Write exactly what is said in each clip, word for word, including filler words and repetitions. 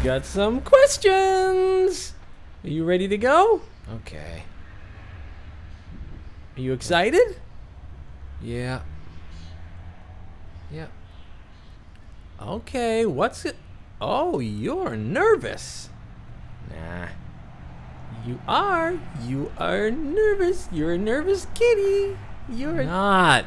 got some questions. Are you ready to go? Okay. Are you excited? Yeah. Yeah. Okay, what's it? Oh, you're nervous. Nah. You are. You are nervous. You're a nervous kitty. You're not.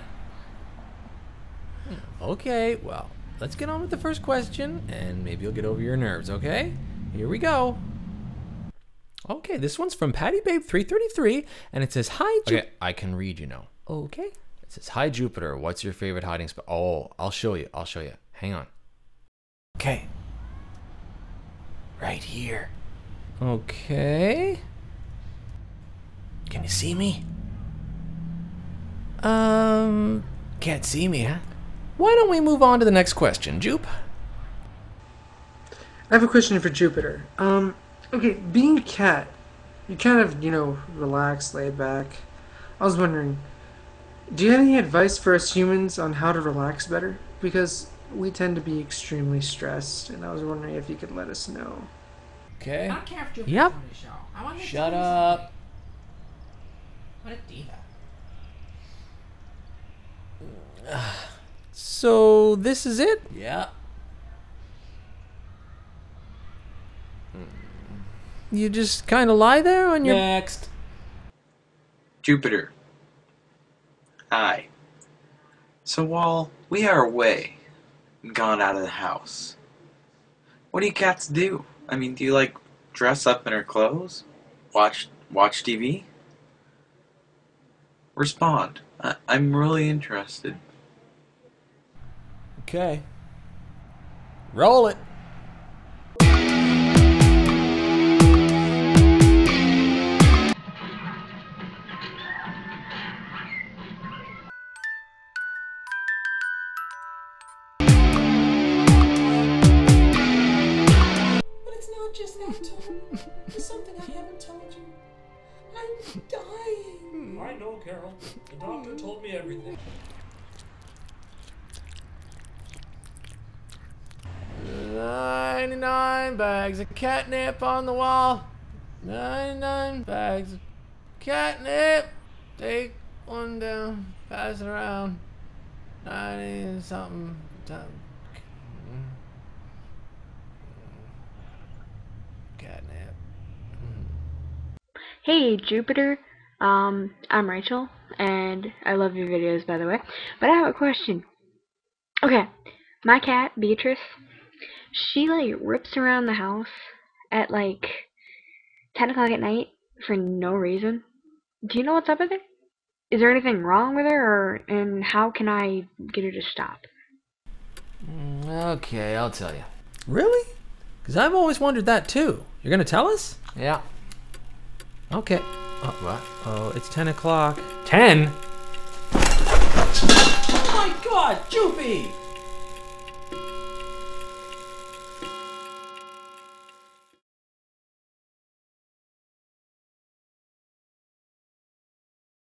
Okay, well, let's get on with the first question, and maybe you'll get over your nerves, okay? Here we go. Okay, this one's from Patty Babe three thirty-three, and it says, "Hi, Ju-" Okay, I can read, you know. Okay. It says, "Hi, Jupiter. What's your favorite hiding spot?" Oh, I'll show you. I'll show you. Hang on. Okay. Right here. Okay. Can you see me? Um, can't see me, huh? Why don't we move on to the next question, Jupe? I have a question for Jupiter. Um, okay, being a cat, you kind of, you know, relax, laid back. I was wondering, do you have any advice for us humans on how to relax better? Because we tend to be extremely stressed, and I was wondering if you could let us know. Okay. I don't care if Jupiter's Yep. on the show. I want to Shut up. What a diva. So this is it? Yeah. You just kind of lie there on your... Next. Jupiter. Hi. So while we are away and gone out of the house, what do you cats do? I mean, do you like dress up in her clothes? Watch watch T V? Respond. I I'm really interested. Okay. Roll it. Just that, Tom. There's something I haven't told you. I'm dying. I know, Carol. The doctor told me everything. ninety-nine bags of catnip on the wall. ninety-nine bags of catnip. Take one down, pass it around. ninety something. Catnip. Hey Jupiter, um, I'm Rachel, and I love your videos, by the way, but I have a question. Okay, my cat, Beatrice, she, like, rips around the house at, like, ten o'clock at night for no reason. Do you know what's up with her? Is there anything wrong with her, or, and how can I get her to stop? Okay, I'll tell you. Really? Because I've always wondered that, too. You're going to tell us? Yeah. Okay. Oh, what? Oh, it's ten o'clock. ten? Oh my god, Joopy!